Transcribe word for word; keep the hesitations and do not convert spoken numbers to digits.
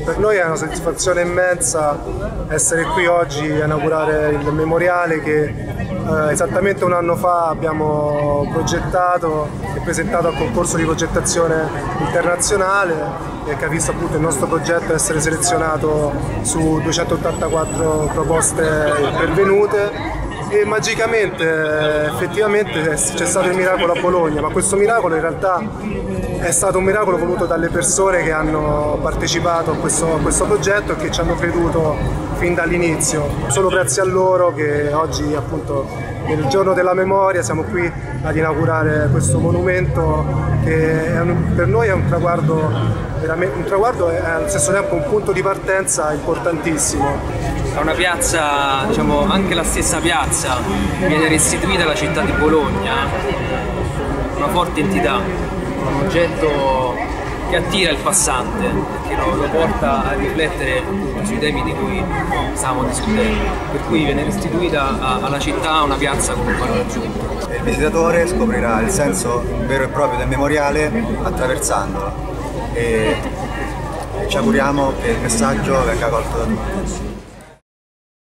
Per noi è una soddisfazione immensa essere qui oggi a inaugurare il memoriale che eh, esattamente un anno fa abbiamo progettato e presentato al concorso di progettazione internazionale e che ha visto appunto il nostro progetto essere selezionato su duecentottantaquattro proposte pervenute. E magicamente, effettivamente, c'è stato il miracolo a Bologna, ma questo miracolo in realtà è stato un miracolo voluto dalle persone che hanno partecipato a questo, a questo progetto e che ci hanno creduto fin dall'inizio. Solo grazie a loro che oggi, appunto, nel giorno della memoria, siamo qui ad inaugurare questo monumento che è un, per noi è un traguardo, veramente, un traguardo e allo stesso tempo un punto di partenza importantissimo. È una piazza, diciamo, anche la stessa piazza viene restituita alla città di Bologna, una forte entità, un oggetto che attira il passante, che lo, lo porta a riflettere appunto sui temi di cui stavamo discutendo, per cui viene restituita a, alla città una piazza con un valore aggiunto. Il visitatore scoprirà il senso vero e proprio del memoriale attraversandolo e ci auguriamo che il messaggio venga colto da tutti.